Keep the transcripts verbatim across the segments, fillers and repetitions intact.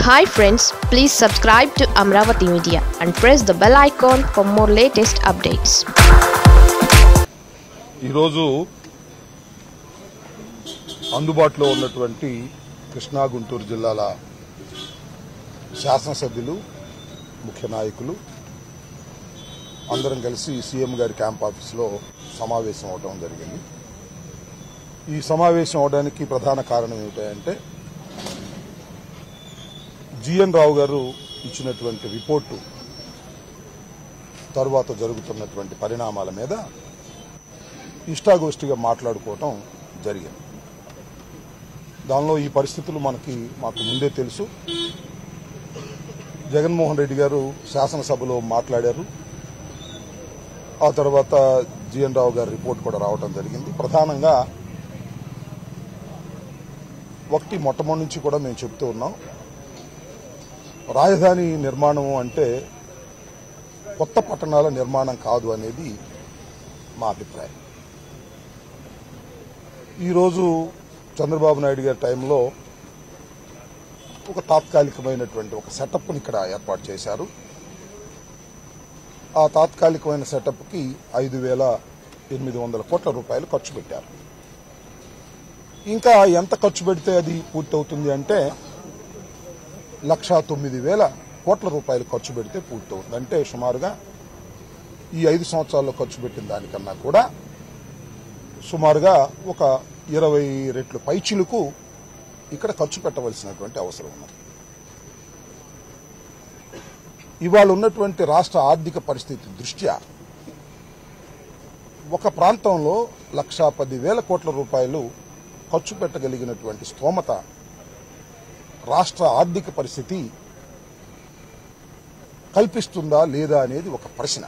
Hi friends, please subscribe to Amravati Media and press the bell icon for more latest updates. ఈరోజు అందుబాటులో ఉన్నటువంటి కృష్ణా గుంటూరు జిల్లాల శాసనసభ్యులు ముఖ్య నాయకులు అందరం కలిసి సీఎం గారి క్యాంప్ ఆఫీసులో సమావేశం అవడం జరిగింది. ఈ సమావేశం అవడానికి ప్రధాన కారణం ఏమిటంటే జిఎన్ రావు గారు ఇచ్చినటువంటి రిపోర్టు తరువాత జరుగుతున్నటువంటి పరిణామాల మీద ఇష్టాగోష్ఠిగా మాట్లాడుకోవటం జరిగింది. దానిలో ఈ పరిస్థితులు మనకి మాకు ముందే తెలుసు. జగన్మోహన్ రెడ్డి గారు శాసనసభలో మాట్లాడారు. ఆ తర్వాత జిఎన్ రావు గారి రిపోర్ట్ కూడా రావడం జరిగింది. ప్రధానంగా ఒకటి మొట్టమొదటి నుంచి కూడా మేము చెప్తూ ఉన్నాం, రాజధాని నిర్మాణం అంటే కొత్త పట్టణాల నిర్మాణం కాదు అనేది మా అభిప్రాయం. ఈరోజు చంద్రబాబు నాయుడు గారి టైంలో ఒక తాత్కాలికమైనటువంటి ఒక సెటప్ని ఇక్కడ ఏర్పాటు చేశారు. ఆ తాత్కాలికమైన సెటప్కి ఐదు వేల ఎనిమిది వందల కోట్ల రూపాయలు ఖర్చు పెట్టారు. ఇంకా ఎంత ఖర్చు పెడితే అది పూర్తవుతుంది అంటే లక్షా తొమ్మిది వేల కోట్ల రూపాయలు ఖర్చు పెడితే పూర్తవుతుంది. అంటే సుమారుగా ఈ ఐదు సంవత్సరాల్లో ఖర్చు పెట్టిన దానికన్నా కూడా సుమారుగా ఒక ఇరవై రెట్లు పైచిలుకు ఇక్కడ ఖర్చు పెట్టవలసినటువంటి అవసరం ఉన్నది. ఇవాళ ఉన్నటువంటి రాష్ట్ర ఆర్థిక పరిస్థితి దృష్ట్యా ఒక ప్రాంతంలో లక్షా పది వేల కోట్ల రూపాయలు ఖర్చు పెట్టగలిగినటువంటి స్తోమత రాష్ట్ర ఆర్థిక పరిస్థితి కల్పిస్తుందా లేదా అనేది ఒక ప్రశ్న.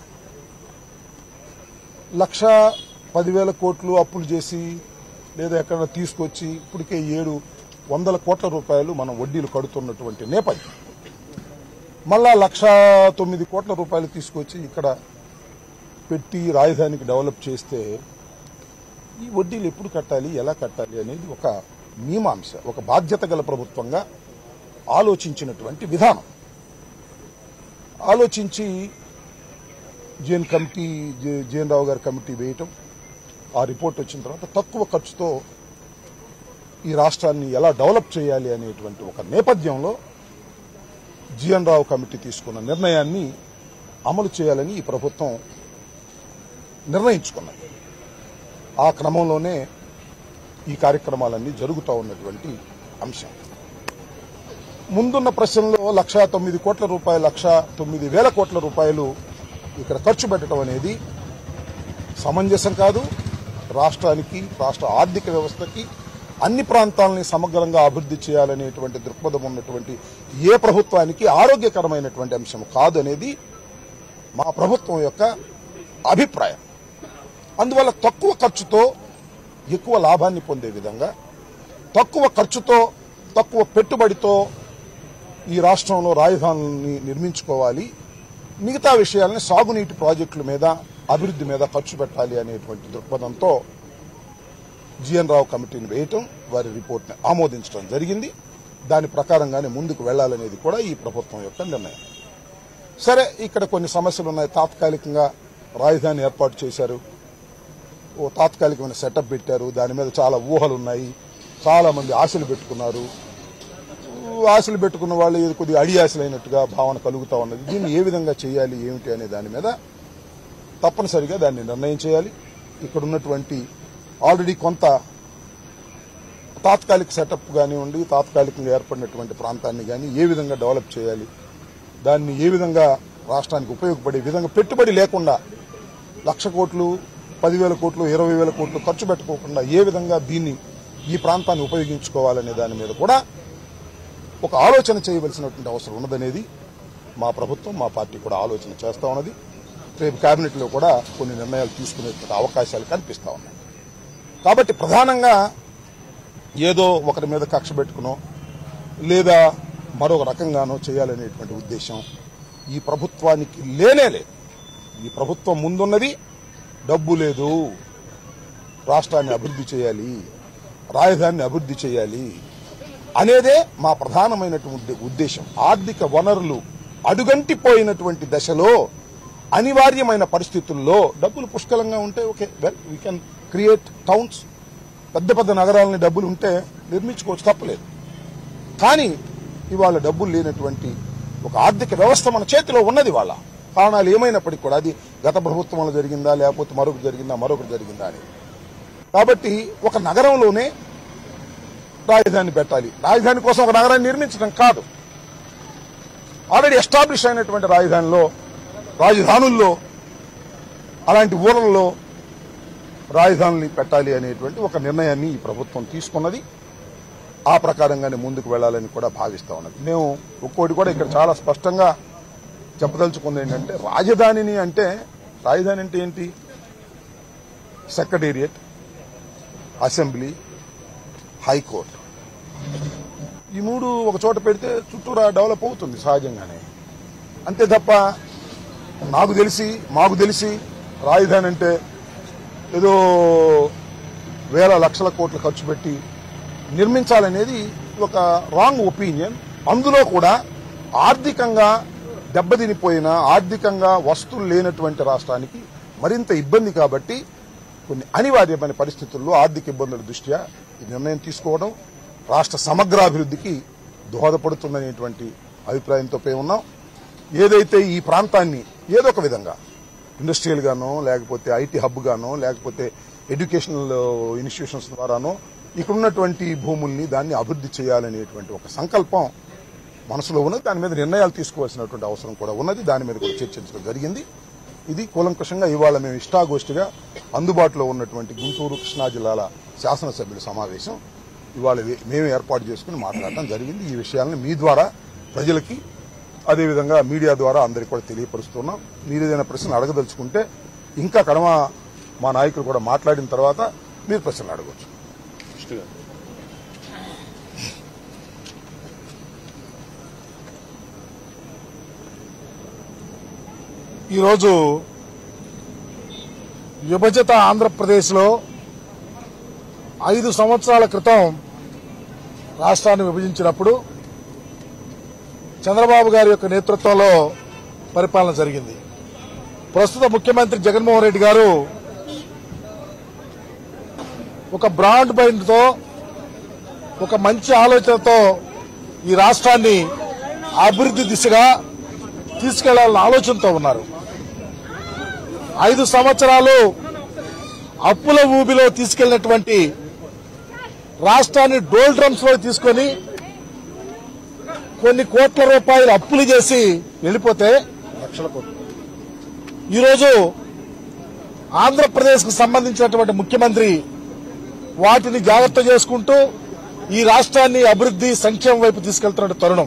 లక్ష పదివేల కోట్లు అప్పులు చేసి లేదా ఎక్కడైనా తీసుకొచ్చి ఇప్పటికే ఏడు వందల కోట్ల రూపాయలు మనం వడ్డీలు కడుతున్నటువంటి నేపథ్యం, మళ్ళా లక్ష తొమ్మిది కోట్ల రూపాయలు తీసుకొచ్చి ఇక్కడ పెట్టి రాజధానికి డెవలప్ చేస్తే ఈ వడ్డీలు ఎప్పుడు కట్టాలి, ఎలా కట్టాలి అనేది ఒక మీమాంస, ఒక బాధ్యత గల ప్రభుత్వంగా ఆలోచించినటువంటి విధానం. ఆలోచించి జేఎన్ కమిటీ జేఎన్ రావు గారి కమిటీ వేయటం, ఆ రిపోర్ట్ వచ్చిన తర్వాత తక్కువ ఖర్చుతో ఈ రాష్ట్రాన్ని ఎలా డెవలప్ చేయాలి అనేటువంటి ఒక నేపథ్యంలో జిఎన్ రావు కమిటీ తీసుకున్న నిర్ణయాన్ని అమలు చేయాలని ఈ ప్రభుత్వం నిర్ణయించుకున్నది. ఆ క్రమంలోనే ఈ కార్యక్రమాలన్నీ జరుగుతూ ఉన్నటువంటి అంశం. ముందున్న ప్రశ్నలో లక్షా తొమ్మిది కోట్ల రూపాయలు లక్ష తొమ్మిది వేల కోట్ల రూపాయలు ఇక్కడ ఖర్చు పెట్టడం అనేది సమంజసం కాదు. రాష్ట్రానికి, రాష్ట్ర ఆర్థిక వ్యవస్థకి, అన్ని ప్రాంతాలని సమగ్రంగా అభివృద్ధి చేయాలనేటువంటి దృక్పథం ఉన్నటువంటి ఏ ప్రభుత్వానికి ఆరోగ్యకరమైనటువంటి అంశం కాదు అనేది మా ప్రభుత్వం యొక్క అభిప్రాయం. అందువల్ల తక్కువ ఖర్చుతో ఎక్కువ లాభాన్ని పొందే విధంగా, తక్కువ ఖర్చుతో తక్కువ పెట్టుబడితో ఈ రాష్ట్రంలో రాజధానిని నిర్మించుకోవాలి, మిగతా విషయాలని సాగునీటి ప్రాజెక్టుల మీద, అభివృద్ధి మీద ఖర్చు పెట్టాలి అనేటువంటి దృక్పథంతో జిఎన్ రావు కమిటీని వేయటం, వారి రిపోర్ట్ని ఆమోదించడం జరిగింది. దాని ప్రకారంగానే ముందుకు వెళ్లాలనేది కూడా ఈ ప్రభుత్వం యొక్క నిర్ణయం. సరే, ఇక్కడ కొన్ని సమస్యలు ఉన్నాయి. తాత్కాలికంగా రాజధాని ఏర్పాటు చేశారు, ఓ తాత్కాలికమైన సెటప్ పెట్టారు, దాని మీద చాలా ఊహలు ఉన్నాయి, చాలా మంది ఆశలు పెట్టుకున్నారు. ఆశలు పెట్టుకున్న వాళ్ళు ఇది కొద్దిగా అడియాశలైనట్టుగా భావన కలుగుతూ ఉన్నది. దీన్ని ఏ విధంగా చేయాలి, ఏమిటి అనే దాని మీద తప్పనిసరిగా దాన్ని నిర్ణయం చేయాలి. ఇక్కడ ఉన్నటువంటి ఆల్రెడీ కొంత తాత్కాలిక సెటప్ కానివ్వండి, తాత్కాలికంగా ఏర్పడినటువంటి ప్రాంతాన్ని కానీ ఏ విధంగా డెవలప్ చేయాలి, దాన్ని ఏ విధంగా రాష్ట్రానికి ఉపయోగపడే విధంగా పెట్టుబడి లేకుండా లక్ష కోట్లు, పదివేల కోట్లు, ఇరవై వేల కోట్లు ఖర్చు పెట్టుకోకుండా ఏ విధంగా దీన్ని, ఈ ప్రాంతాన్ని ఉపయోగించుకోవాలనే దాని మీద కూడా ఒక ఆలోచన చేయవలసినటువంటి అవసరం ఉన్నదనేది మా ప్రభుత్వం, మా పార్టీ కూడా ఆలోచన చేస్తూ ఉన్నది. రేపు కేబినెట్లో కూడా కొన్ని నిర్ణయాలు తీసుకునేటువంటి అవకాశాలు కనిపిస్తూ ఉన్నాయి. కాబట్టి ప్రధానంగా ఏదో ఒకరి మీద కక్ష పెట్టుకునో లేదా మరొక రకంగానో చేయాలనేటువంటి ఉద్దేశం ఈ ప్రభుత్వానికి లేనే లేదు. ఈ ప్రభుత్వం ముందున్నది డబ్బు లేదు, రాష్ట్రాన్ని అభివృద్ధి చేయాలి, రాజధానిని అభివృద్ధి చేయాలి, అనేదే మా ప్రధానమైనటువంటి ఉద్దేశం. ఆర్థిక వనరులు అడుగంటిపోయినటువంటి దశలో అనివార్యమైన పరిస్థితుల్లో డబ్బులు పుష్కలంగా ఉంటే okay, well we can create towns. పెద్ద పెద్ద నగరాలని డబ్బులు ఉంటే నిర్మించుకోవచ్చు, తప్పలేదు. కానీ ఇవాళ డబ్బులు లేనటువంటి ఒక ఆర్థిక వ్యవస్థ మన చేతిలో ఉన్నది. వాళ్ళ కారణాలు ఏమైనప్పటికీ కూడా అది గత ప్రభుత్వంలో జరిగిందా లేకపోతే మరొకటి జరిగిందా మరొకటి జరిగిందా అని. కాబట్టి ఒక నగరంలోనే రాజధాని పెట్టాలి. రాజధాని కోసం ఒక నగరాన్ని నిర్మించడం కాదు, ఆల్రెడీ ఎస్టాబ్లిష్ అయినటువంటి రాజధానిలో రాజధానుల్లో అలాంటి ఊరల్లో రాజధానుల్ని పెట్టాలి అనేటువంటి ఒక నిర్ణయాన్ని ఈ ప్రభుత్వం తీసుకున్నది. ఆ ప్రకారంగానే ముందుకు వెళ్లాలని కూడా భావిస్తా ఉన్నది. మేము ఒక్కోటి కూడా ఇక్కడ చాలా స్పష్టంగా చెప్పదలుచుకుంది ఏంటంటే, రాజధానిని అంటే రాజధాని అంటే ఏంటి? సెక్రటేరియట్, అసెంబ్లీ, హైకోర్టు, ఈ మూడు ఒక చోట పెడితే చుట్టూరా డెవలప్ అవుతుంది సహజంగానే. అంతే తప్ప నాకు తెలిసి మాకు తెలిసి రాజధాని అంటే ఏదో వేల లక్షల కోట్లు ఖర్చు పెట్టి నిర్మించాలనేది ఒక రాంగ్ ఒపీనియన్. అందులో కూడా ఆర్థికంగా దెబ్బతినిపోయిన, ఆర్థికంగా వస్తువులు లేనటువంటి రాష్ట్రానికి మరింత ఇబ్బంది కాబట్టి కొన్ని అనివార్యమైన పరిస్థితుల్లో ఆర్థిక ఇబ్బందుల దృష్ట్యా ఈ నిర్ణయం తీసుకోవడం రాష్ట్ర సమగ్రాభివృద్ధికి దోహదపడుతుందనేటువంటి అభిప్రాయంతో పై ఉన్నాం. ఏదైతే ఈ ప్రాంతాన్ని ఏదో ఒక విధంగా ఇండస్ట్రియల్ గానో లేకపోతే ఐటీ హబ్ గానో లేకపోతే ఎడ్యుకేషనల్ ఇన్స్టిట్యూషన్స్ ద్వారానో ఇక్కడ ఉన్నటువంటి భూముల్ని దాన్ని అభివృద్ధి చేయాలనేటువంటి ఒక సంకల్పం మనసులో ఉన్నది. దాని మీద నిర్ణయాలు తీసుకోవాల్సినటువంటి అవసరం కూడా ఉన్నది. దాని మీద కూడా చర్చించడం జరిగింది. ఇది కూలంకషంగా ఇవాళ మేము ఇష్టాగోష్ఠిగా అందుబాటులో ఉన్నటువంటి గుంటూరు, కృష్ణా జిల్లాల శాసనసభ్యుల సమావేశం ఇవాళ మేము ఏర్పాటు చేసుకుని మాట్లాడటం జరిగింది. ఈ విషయాలను మీ ద్వారా ప్రజలకి అదేవిధంగా మీడియా ద్వారా అందరికీ కూడా తెలియపరుస్తున్నాం. మీరు ఏదైనా ప్రశ్నలు అడగదలుచుకుంటే ఇంకా కడమ మా నాయకులు కూడా మాట్లాడిన తర్వాత మీరు ప్రశ్నలు అడగవచ్చు. ఈరోజు విభజిత ఆంధ్రప్రదేశ్లో ఐదు సంవత్సరాల క్రితం రాష్ట్రాన్ని విభజించినప్పుడు చంద్రబాబు గారి యొక్క నేతృత్వంలో పరిపాలన జరిగింది. ప్రస్తుత ముఖ్యమంత్రి జగన్మోహన్ రెడ్డి గారు ఒక బ్రాడ్ మైండ్తో, ఒక మంచి ఆలోచనతో ఈ రాష్ట్రాన్ని అభివృద్ధి దిశగా తీసుకెళ్లాలన్న ఆలోచనతో ఉన్నారు. ఐదు సంవత్సరాలు అప్పుల ఊబిలో తీసుకెళ్లినటువంటి రాష్ట్రాన్ని డోల్ డ్రమ్స్ లో తీసుకొని కొన్ని కోట్ల రూపాయలు అప్పులు చేసి వెళ్లిపోతే లక్షల కోట్లు ఈరోజు ఆంధ్రప్రదేశ్ కు సంబంధించినటువంటి ముఖ్యమంత్రి వాటిని జాగ్రత్త చేసుకుంటూ ఈ రాష్ట్రాన్ని అభివృద్ధి సంక్షేమం వైపు తీసుకెళ్తున్న తరుణం.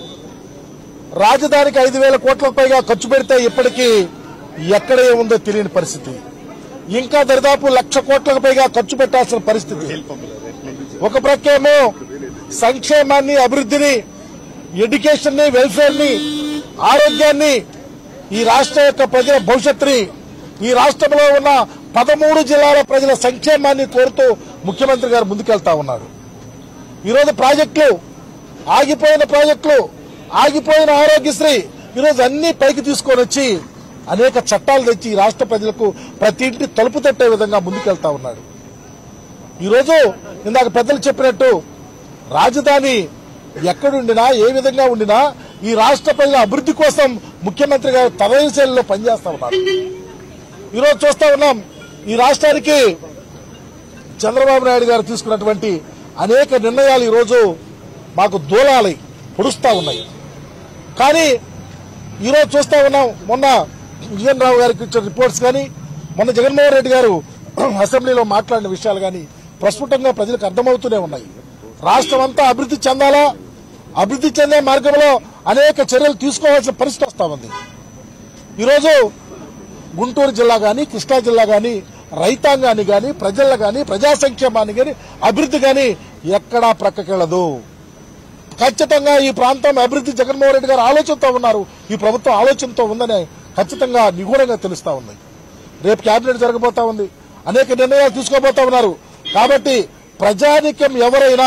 రాజధానికి ఐదు వేల కోట్లకు పైగా ఖర్చు పెడితే ఇప్పటికీ ఎక్కడ ఏముందో తెలియని పరిస్థితి. ఇంకా దరిదాపు లక్ష కోట్లకు పైగా ఖర్చు పెట్టాల్సిన పరిస్థితి. ఒక ప్రక్కేమో సంక్షేమాన్ని, అభివృద్ధిని, ఎడ్యుకేషన్ ని, వెల్ఫేర్ ని, ఆరోగ్యాన్ని, ఈ రాష్ట్ర యొక్క ప్రజల భవిష్యత్తుని, ఈ రాష్ట్రంలో ఉన్న పదమూడు జిల్లాల ప్రజల సంక్షేమాన్ని కోరుతూ ముఖ్యమంత్రి గారు ముందుకెళ్తా ఉన్నారు. ఈరోజు ప్రాజెక్టులు, ఆగిపోయిన ప్రాజెక్టులు, ఆగిపోయిన ఆరోగ్యశ్రీ ఈరోజు అన్ని పైకి తీసుకొని వచ్చి అనేక చట్టాలు తెచ్చి ఈ రాష్ట్ర ప్రజలకు ప్రతి ఇంటి తలుపు తట్టే విధంగా ముందుకెళ్తా ఉన్నాడు. ఈరోజు ఇందాక పెద్దలు చెప్పినట్టు రాజధాని ఎక్కడుండినా, ఏ విధంగా ఉండినా ఈ రాష్ట్ర ప్రజల అభివృద్ధి కోసం ముఖ్యమంత్రి గారు తనదైన శైలిలో పనిచేస్తా ఉన్నారు. ఈరోజు చూస్తా ఉన్నాం, ఈ రాష్ట్రానికి చంద్రబాబు నాయుడు గారు తీసుకున్నటువంటి అనేక నిర్ణయాలు ఈరోజు మాకు దూలాలై పొడుస్తా ఉన్నాయి. కానీ ఈరోజు చూస్తా ఉన్నాం, మొన్న విజయన్ రావు గారికి ఇచ్చిన రిపోర్ట్స్ కానీ, మొన్న జగన్మోహన్ రెడ్డి గారు అసెంబ్లీలో మాట్లాడిన విషయాలు కానీ ప్రస్ఫుటంగా ప్రజలకు అర్థమవుతూనే ఉన్నాయి. రాష్ట్రం అంతా అభివృద్ధి చెందాలా, అభివృద్ధి చెందే మార్గంలో అనేక చర్యలు తీసుకోవాల్సిన పరిస్థితి వస్తా ఉంది. ఈరోజు గుంటూరు జిల్లా కానీ, కృష్ణా జిల్లా కానీ, రైతాంగాన్ని కానీ, ప్రజలను కానీ, ప్రజా సంక్షేమాన్ని కానీ, అభివృద్ధి కానీ ఎక్కడా ప్రక్కకెళ్లదు. ఖచ్చితంగా ఈ ప్రాంతం అభివృద్ధి జగన్మోహన్ రెడ్డి గారు ఆలోచనతో ఉన్నారు, ఈ ప్రభుత్వం ఆలోచనతో ఉందని ఖచ్చితంగా నిగూఢంగా తెలుస్తా ఉంది. రేపు కేబినెట్ జరగబోతా ఉంది, అనేక నిర్ణయాలు తీసుకోబోతా ఉన్నారు. కాబట్టి ప్రజానికం ఎవరైనా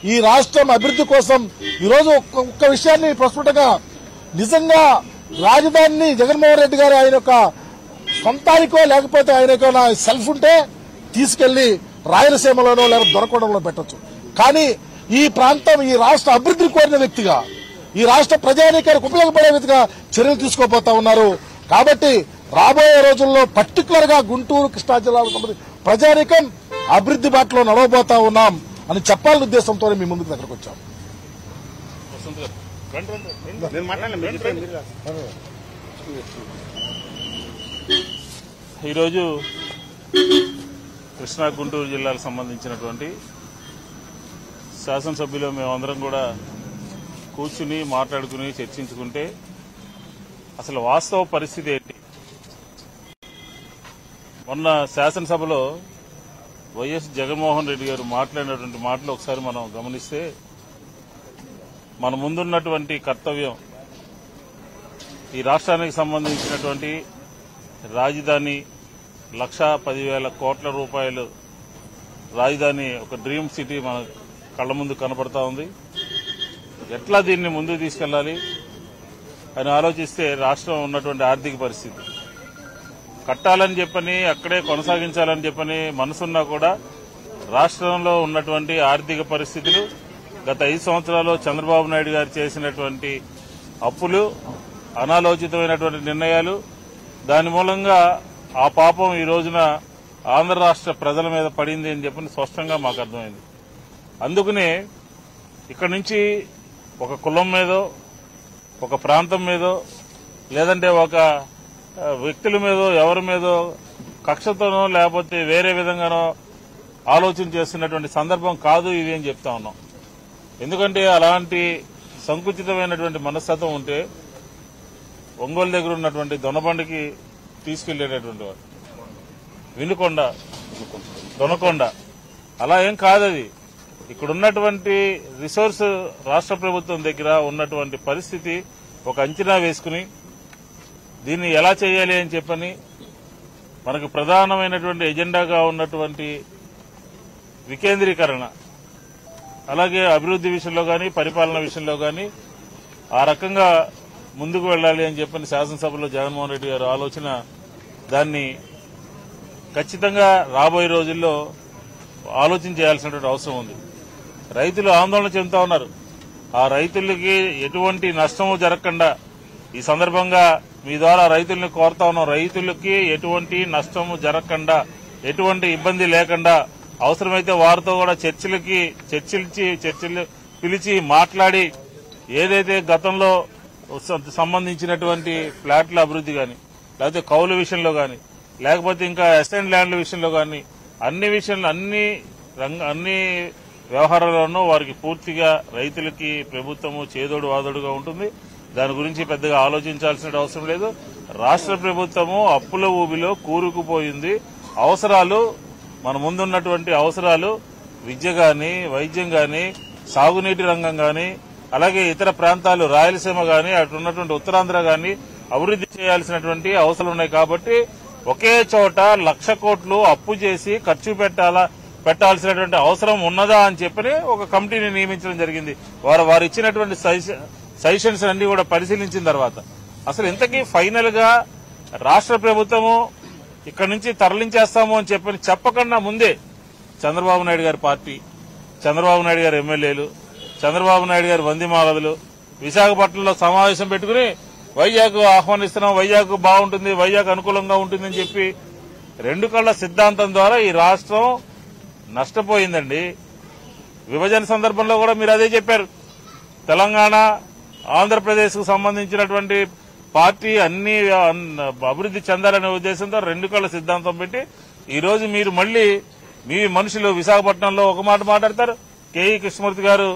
ఈ రాష్ట్రం అభివృద్ధి కోసం ఈరోజు ఒక్క విషయాన్ని ప్రస్ఫుటంగా నిజంగా రాజధానిని జగన్మోహన్ రెడ్డి గారు ఆయన యొక్క సొంతానికో లేకపోతే ఆయనకో నా సెల్ఫ్ ఉంటే తీసుకెళ్లి రాయలసీమలోనో లేదా దొరకడంలో పెట్టచ్చు. కానీ ఈ ప్రాంతం ఈ రాష్ట్ర అభివృద్ధిని కోరిన వ్యక్తిగా ఈ రాష్ట్ర ప్రజానీకానికి ఉపయోగపడే వ్యక్తిగా చర్యలు తీసుకోబోతా ఉన్నారు. కాబట్టి రాబోయే రోజుల్లో పర్టికులర్ గా గుంటూరు కృష్ణా జిల్లాలకు సంబంధించి ప్రజానీకం అభివృద్ధి బాటలో నడవబోతా ఉన్నాం అని చెప్పాలనే ఉద్దేశంతో మీ ముందుకు దగ్గరకు వచ్చాం. ఈరోజు కృష్ణా గుంటూరు జిల్లాకు సంబంధించినటువంటి శాసనసభ్యులు మేమందరం కూడా కూర్చుని మాట్లాడుకుని చర్చించుకుంటే అసలు వాస్తవ పరిస్థితి ఏంటి. మొన్న శాసనసభలో వైఎస్ జగన్మోహన్ రెడ్డి గారు మాట్లాడినటువంటి మాటలు ఒకసారి మనం గమనిస్తే మన ముందున్నటువంటి కర్తవ్యం ఈ రాష్ట్రానికి సంబంధించినటువంటి రాజధాని లక్ష పదివేల కోట్ల రూపాయలు రాజధాని ఒక డ్రీమ్ సిటీ మన కళ్ల ముందు కనపడతా ఉంది. ఎట్లా దీన్ని ముందుకు తీసుకెళ్లాలి అని ఆలోచిస్తే రాష్ట్రం ఉన్నటువంటి ఆర్థిక పరిస్థితి కట్టాలని చెప్పని అక్కడే కొనసాగించాలని చెప్పని మనసున్నా కూడా రాష్ట్రంలో ఉన్నటువంటి ఆర్థిక పరిస్థితులు గత ఐదు సంవత్సరాల్లో చంద్రబాబు నాయుడు గారు చేసినటువంటి అప్పులు అనాలోచితమైనటువంటి నిర్ణయాలు దాని మూలంగా ఆ పాపం ఈ రోజున ఆంధ్ర రాష్ట్ర ప్రజల మీద పడింది అని చెప్పని స్పష్టంగా మాకు అర్థమైంది. అందుకనే ఇక్కడి నుంచి ఒక కులం మీదో ఒక ప్రాంతం మీదో లేదంటే ఒక వ్యక్తుల మీదో ఎవరి మీదో కక్షతోనో లేకపోతే వేరే విధంగానో ఆలోచన చేస్తున్నటువంటి సందర్భం కాదు ఇది అని చెప్తా ఉన్నాం. ఎందుకంటే అలాంటి సంకుచితమైనటువంటి మనస్తత్వం ఉంటే ఒంగోలు దగ్గర ఉన్నటువంటి దొనబండికి తీసుకెళ్లేటటువంటి వాడు వినుకొండ దొనకొండ అలా ఏం కాదది. ఇక్కడున్నటువంటి రిసోర్స్ రాష్ట్ర ప్రభుత్వం దగ్గర ఉన్నటువంటి పరిస్థితి ఒక అంచనా వేసుకుని దీన్ని ఎలా చేయాలి అని చెప్పని మనకు ప్రధానమైనటువంటి ఎజెండాగా ఉన్నటువంటి వికేంద్రీకరణ అలాగే అభివృద్ధి విషయంలో కానీ పరిపాలన విషయంలో కానీ ఆ రకంగా ముందుకు వెళ్లాలి అని చెప్పని శాసనసభలో జగన్మోహన్ రెడ్డి గారు ఆలోచన దాన్ని ఖచ్చితంగా రాబోయే రోజుల్లో ఆలోచన చేయాల్సినటువంటి అవసరం ఉంది. రైతులు ఆందోళన చెందుతా ఉన్నారు. ఆ రైతులకి ఎటువంటి నష్టము జరగకుండా ఈ సందర్భంగా మీ ద్వారా రైతుల్ని కోరుతా ఉన్నాం. రైతులకి ఎటువంటి నష్టము జరగకుండా ఎటువంటి ఇబ్బంది లేకుండా అవసరమైతే వారితో కూడా చర్చలకి చర్చలిచి చర్చలు పిలిచి మాట్లాడి ఏదైతే గతంలో సంబంధించినటువంటి ఫ్లాట్ల అభివృద్ధి కానీ లేకపోతే కౌలు విషయంలో కానీ లేకపోతే ఇంకా ఎస్టెంట్ ల్యాండ్ల విషయంలో కానీ అన్ని విషయంలో అన్ని రంగ అన్ని వ్యవహారాల్లోనూ వారికి పూర్తిగా రైతులకి ప్రభుత్వము చేదోడు వాదోడుగా ఉంటుంది. దాని గురించి పెద్దగా ఆలోచించాల్సిన అవసరం లేదు. రాష్ట్ర ప్రభుత్వము అప్పుల ఊబిలో కూరుకుపోయింది. అవసరాలు మన ముందున్నటువంటి అవసరాలు విద్య గాని వైద్యం గాని సాగునీటి రంగం గాని అలాగే ఇతర ప్రాంతాలు రాయలసీమ గాని అటు ఉన్నటువంటి ఉత్తరాంధ్ర గాని అభివృద్ధి చేయాల్సినటువంటి అవసరాలు ఉన్నాయి. కాబట్టి ఒకే చోట లక్ష కోట్లు అప్పు చేసి ఖర్చు పెట్టాలా పెట్టాల్సినటువంటి అవసరం ఉన్నదా అని చెప్పని ఒక కమిటీని నియమించడం జరిగింది. వారు వారు ఇచ్చినటువంటి సజెషన్స్ అన్ని కూడా పరిశీలించిన తర్వాత అసలు ఇంతకీ ఫైనల్ గా రాష్ట్ర ప్రభుత్వము ఇక్కడి నుంచి తరలించేస్తాము అని చెప్పని చెప్పకుండా ముందే చంద్రబాబు నాయుడు గారి పార్టీ, చంద్రబాబు నాయుడు గారి ఎమ్మెల్యేలు, చంద్రబాబు నాయుడు గారి వందిమాలదులు విశాఖపట్నంలో సమావేశం పెట్టుకుని వైజాగ్ ఆహ్వానిస్తున్నాం, వైజాగ్ బాగుంటుంది, వైజాగ్ అనుకూలంగా ఉంటుందని చెప్పి రెండు కళ్ల సిద్ధాంతం ద్వారా ఈ రాష్ట్రం నష్టపోయిందండి. విభజన సందర్భంలో కూడా మీరు అదే చెప్పారు. తెలంగాణ ఆంధ్రప్రదేశ్ కు సంబంధించినటువంటి పార్టీ అన్ని అభివృద్ధి చెందాలనే ఉద్దేశంతో రెండు కళ్ల సిద్ధాంతం పెట్టి ఈ రోజు మీరు మళ్లీ మీ మనుషులు విశాఖపట్నంలో ఒక మాట మాట్లాడతారు, కేఈ కృష్ణమూర్తి గారు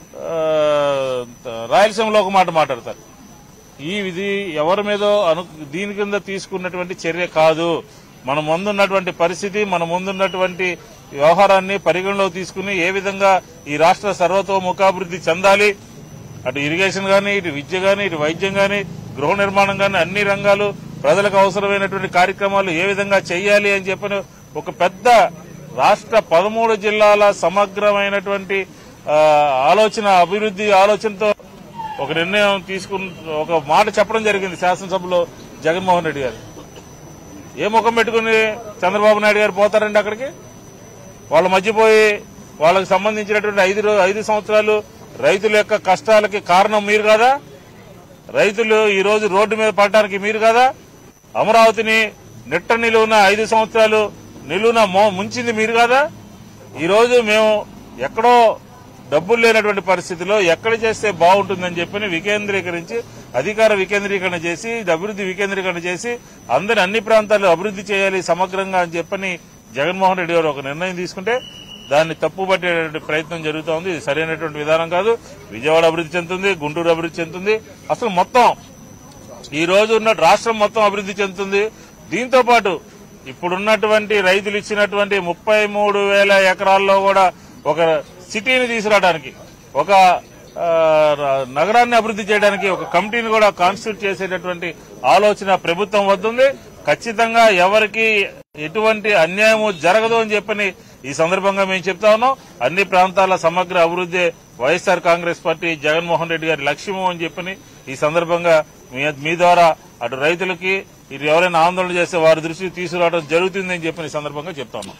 రాయలసీమలో ఒక మాట మాట్లాడతారు. ఈ ఇది ఎవరి మీదో అను దీని కింద తీసుకున్నటువంటి చర్య కాదు. మన ముందున్నటువంటి పరిస్థితి, మన ముందున్నటువంటి వ్యవహారాన్ని పరిగణలోకి తీసుకుని ఏ విధంగా ఈ రాష్ట్ర సర్వతోముఖాభివృద్ధి చెందాలి, అటు ఇరిగేషన్ గానీ, ఇటు విద్య గానీ, ఇటు వైద్యం గానీ, గృహ నిర్మాణం గానీ అన్ని రంగాలు ప్రజలకు అవసరమైనటువంటి కార్యక్రమాలు ఏ విధంగా చేయాలి అని చెప్పని ఒక పెద్ద రాష్ట్ర పదమూడు జిల్లాల సమగ్రమైనటువంటి ఆలోచన అభివృద్ధి ఆలోచనతో ఒక నిర్ణయం తీసుకుని ఒక మాట చెప్పడం జరిగింది శాసనసభలో జగన్మోహన్ రెడ్డి గారు. ఏ ముఖం పెట్టుకుని చంద్రబాబు నాయుడు గారు పోతారండి అక్కడికి? వాళ్ళ మధ్య పోయి వాళ్ళకి సంబంధించినటువంటి ఐదు ఐదు సంవత్సరాలు రైతుల యొక్క కష్టాలకి కారణం మీరు కాదా? రైతులు ఈ రోజు రోడ్డు మీద పడటానికి మీరు కాదా? అమరావతిని నిట్ట నిలువున ఐదు సంవత్సరాలు నిలువున ముంచింది మీరు కాదా? ఈ రోజు మేము ఎక్కడో డబ్బులు లేనటువంటి పరిస్థితిలో ఎక్కడ చేస్తే బాగుంటుందని చెప్పి వికేంద్రీకరించి అధికార వికేంద్రీకరణ చేసి అభివృద్ధి వికేంద్రీకరణ చేసి అందరి అన్ని ప్రాంతాలు అభివృద్ధి చేయాలి సమగ్రంగా అని చెప్పని జగన్మోహన్ రెడ్డి గారు ఒక నిర్ణయం తీసుకుంటే దాన్ని తప్పుపట్టేటువంటి ప్రయత్నం జరుగుతూ ఉంది. ఇది సరైనటువంటి విధానం కాదు. విజయవాడ అభివృద్ధి చెందుతుంది, గుంటూరు అభివృద్ధి చెందుతుంది, అసలు మొత్తం ఈ రోజు ఉన్న రాష్ట్రం మొత్తం అభివృద్ధి చెందుతుంది. దీంతో పాటు ఇప్పుడున్నటువంటి రైతులు ఇచ్చినటువంటి ముప్పై మూడు వేల ఎకరాల్లో కూడా ఒక సిటీని తీసుకురావడానికి, ఒక నగరాన్ని అభివృద్ధి చేయడానికి ఒక కమిటీని కూడా కాన్స్టిట్యూట్ చేసేటటువంటి ఆలోచన ప్రభుత్వం వద్దుంది. ఖచ్చితంగా ఎవరికి ఎటువంటి అన్యాయము జరగదు అని చెప్పని ఈ సందర్భంగా మేము చెప్తా ఉన్నాం. అన్ని ప్రాంతాల సమగ్ర అభివృద్ధి వైఎస్ఆర్ కాంగ్రెస్ పార్టీ జగన్మోహన్ రెడ్డి గారి లక్ష్యము అని చెప్పని ఈ సందర్భంగా మీ ద్వారా అటు రైతులకి ఇటు ఎవరైనా ఆందోళన చేస్తే వారి దృష్టికి తీసుకురావడం జరుగుతుందని చెప్పని ఈ సందర్భంగా చెప్తా ఉన్నాం.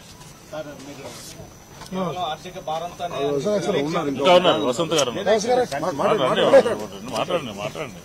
ఇంకా ఉన్నారు వసంత్ గారు, మాట్లాడండి మాట్లాడండి.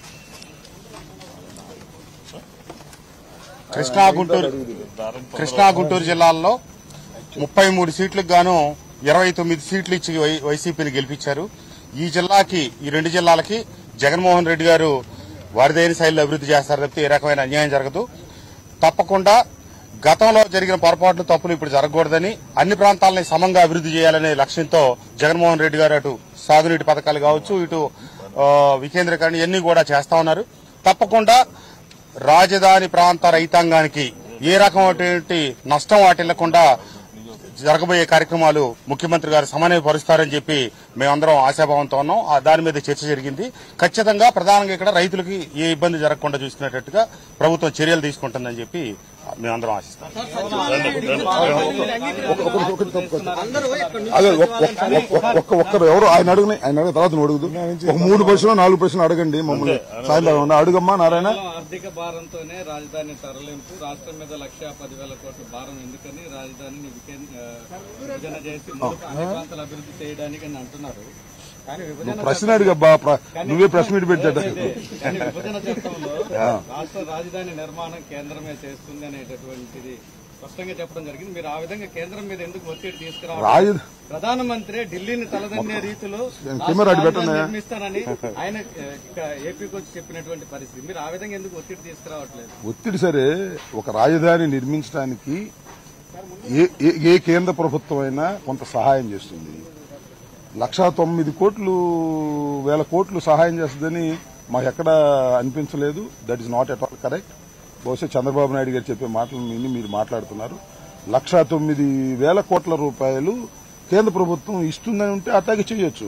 కృష్ణా గుంటూరు కృష్ణా గుంటూరు జిల్లాల్లో ముప్పై మూడు సీట్లకు గాను ఇరవై తొమ్మిది సీట్లు ఇచ్చి వైసీపీని గెలిపించారు. ఈ జిల్లాకి ఈ రెండు జిల్లాలకి జగన్మోహన్ రెడ్డి గారు వారిదైన శైలిలో అభివృద్ధి చేస్తారు తప్పితే ఏ రకమైన అన్యాయం జరగదు. తప్పకుండా గతంలో జరిగిన పొరపాట్లు తప్పులు ఇప్పుడు జరగకూడదని, అన్ని ప్రాంతాలని సమంగా అభివృద్ధి చేయాలనే లక్ష్యంతో జగన్మోహన్ రెడ్డి గారు అటు సాగునీటి పథకాలు కావచ్చు, ఇటు వికేంద్రీకరణ ఇవన్నీ కూడా చేస్తా ఉన్నారు. తప్పకుండా రాజధాని ప్రాంత రైతాంగానికి ఏ రకమైనటువంటి నష్టం వాటిల్లకుండా జరగబోయే కార్యక్రమాలు ముఖ్యమంత్రి గారు సమన్వయపరుస్తారని చెప్పి మేమందరం ఆశాభావంతో ఉన్నాం. దాని మీద చర్చ జరిగింది. ఖచ్చితంగా ప్రధానంగా ఇక్కడ రైతులకి ఏ ఇబ్బంది జరగకుండా చూసుకునేటట్టుగా ప్రభుత్వం చర్యలు తీసుకుంటుందని చెప్పి మేమందరం ఆశిస్తాం. అదే ఒక్కరు ఎవరు ఆయన అడుగునే ఆయన అడిగిన తర్వాత నువ్వు అడుగుదు. ఒక మూడు ప్రశ్నలు నాలుగు ప్రశ్నలు అడగండి మమ్మల్ని. సాయంత్రం అడుగమ్మా నారాయణ. ఆర్థిక భారంతోనే రాజధాని తరలింపు, రాష్ట్రం మీద లక్ష పదివేల కోట్ల భారం ఎందుకని రాజధానిని విభజన చేసి అన్ని ప్రాంతాలు అభివృద్ధి చేయడానికి అని అంటున్నారు. ప్రశ్న అడిగబ్బా, నువ్వే ప్రెస్ మీట్ పెట్టాడు. విభజన చట్టంలో రాష్ట్ర రాజధాని నిర్మాణం కేంద్రమే చేస్తుంది అనేటటువంటిది స్పష్టంగా చెప్పడం జరిగింది. మీరు ఆ విధంగా కేంద్రం మీద ఎందుకు ఒత్తిడి తీసుకురావాలి? ప్రధానమంత్రి ఢిల్లీని తలదన్నే రీతిలో నిర్మిస్తానని ఆయన ఏపీకి వచ్చి చెప్పినటువంటి పరిస్థితి, మీరు ఆ విధంగా ఎందుకు ఒత్తిడి తీసుకురావట్లేదు? ఒత్తిడి సరే, ఒక రాజధాని నిర్మించడానికి ఏ కేంద్ర ప్రభుత్వం అయినా కొంత సహాయం చేస్తుంది. లక్షా తొమ్మిది కోట్లు వేల కోట్లు సహాయం చేస్తుందని మాకు ఎక్కడ అనిపించలేదు. That is not at all correct. బహుశా చంద్రబాబు నాయుడు గారు చెప్పే మాటలు విని మీరు మాట్లాడుతున్నారు. లక్షా తొమ్మిది వేల కోట్ల రూపాయలు కేంద్ర ప్రభుత్వం ఇస్తుందని ఉంటే అట్లాగే చేయొచ్చు.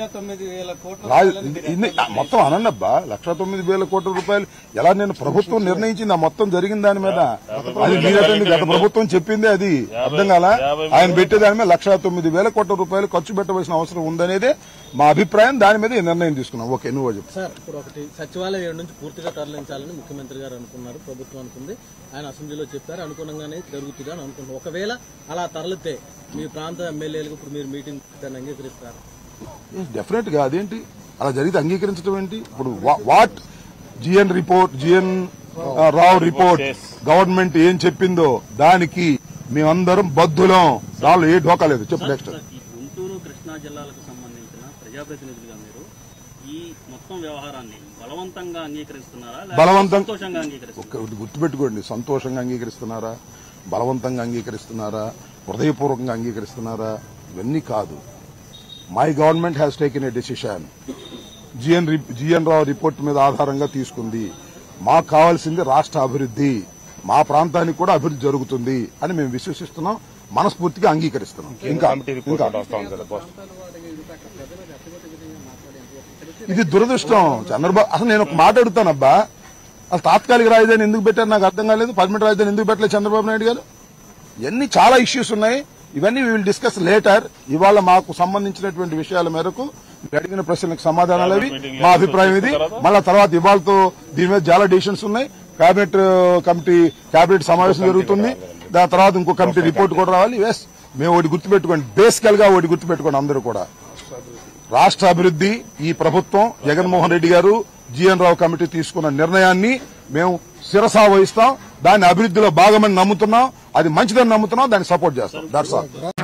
మొత్తం అనన్నబ్బా, లక్షా తొమ్మిది వేల కోట్ల రూపాయలు ఎలా నేను ప్రభుత్వం నిర్ణయించింది ఆ మొత్తం జరిగిన దాని మీద. అది మీరండి గత ప్రభుత్వం చెప్పింది, అది అర్థం కాలా? ఆయన పెట్టే దాని మీద లక్షా తొమ్మిది వేల కోట్ల రూపాయలు ఖర్చు పెట్టవలసిన అవసరం ఉందనేదే మా అభిప్రాయం. దాని మీద ఈ నిర్ణయం తీసుకున్నాం. ఓకే, నువ్వు చెప్పు. సార్, ఇప్పుడు ఒకటి సచివాలయం నుంచి పూర్తిగా తరలించాలని ముఖ్యమంత్రి గారు అనుకున్నారు, ప్రభుత్వం అనుకుంది, ఆయన అసెంబ్లీలో చెప్పారు, అనుగుణంగానే జరుగుతుందని అనుకుంటున్నారు. ఒకవేళ అలా తరలితే మీ ప్రాంత ఎమ్మెల్యేలకు ఇప్పుడు మీరు మీటింగ్ దాన్ని అంగీకరిస్తారు? డెఫినెట్ గా. అదేంటి అలా జరిగితే అంగీకరించడం ఏంటి? ఇప్పుడు what GN report GN Rao report government ఏం చెప్పిందో దానికి మేమందరం బద్దులం. దానిలో ఏ ఢోకా లేదు. చెప్పు నెక్స్ట్. గుంటూరు కృష్ణా జిల్లాలకు సంబంధించిన ప్రజాప్రతినిధులుగా మీరు ఈ మొత్తం వ్యవహారాన్ని బలవంతంగా అంగీకరిస్తున్నారా, బలవంతంగా సంతోషంగా అంగీకరిస్తున్నారా? గుర్తుపెట్టుకోండి, సంతోషంగా అంగీకరిస్తున్నారా, బలవంతంగా అంగీకరిస్తున్నారా, హృదయపూర్వకంగా అంగీకరిస్తున్నారా, ఇవన్నీ కాదు. My government has taken a decision. GN GN Rao report మీద ఆధారంగా తీసుకుంది. మాకు కావాల్సింది రాష్ట్ర అభివృద్ధి, మా ప్రాంతానికి కూడా అభివృద్ధి జరుగుతుంది అని మేము విశ్వసిస్తున్నాం, మనస్ఫూర్తిగా అంగీకరిస్తున్నాం. ఇంకా ఇంకా ఇది దురదృష్టం చంద్రబాబు. అసలు నేను ఒక మాట అడుగుతానబ్బా, అసలు తాత్కాలిక రాజధాని ఎందుకు పెట్టారు నాకు అర్థం కాలేదు. పర్మనెంట్ రాజధాని ఎందుకు పెట్టలేదు చంద్రబాబు నాయుడు గారు? ఇవన్నీ చాలా ఇష్యూస్ ఉన్నాయి. ఇవన్నీ వీ విల్ డిస్కస్ లేటర్. ఇవాళ మాకు సంబంధించినటువంటి విషయాల మేరకు మీరు అడిగిన ప్రశ్నలకు సమాధానాలు అవి. మా అభిప్రాయం ఇది. మళ్ళా తర్వాత ఇవాళతో దీని మీద చాలా డిసిషన్స్ ఉన్నాయి. కేబినెట్ కమిటీ కేబినెట్ సమావేశం జరుగుతుంది. దాని తర్వాత ఇంకో కమిటీ రిపోర్ట్ కూడా రావాలి. ఎస్, మేము ఒకటి గుర్తుపెట్టుకోండి, బేసికల్ గా ఒకటి గుర్తుపెట్టుకోండి అందరూ కూడా, రాష్ట్ర అభివృద్ధి ఈ ప్రభుత్వం జగన్మోహన్ రెడ్డి గారు జీఎన్ రావు కమిటీ తీసుకున్న నిర్ణయాన్ని మేము శిరసా వహిస్తాం. దాన్ని అభివృద్ధిలో భాగమని నమ్ముతున్నాం. అది మంచిదని నమ్ముతున్నాం. దాన్ని సపోర్ట్ చేస్తాం. That's all.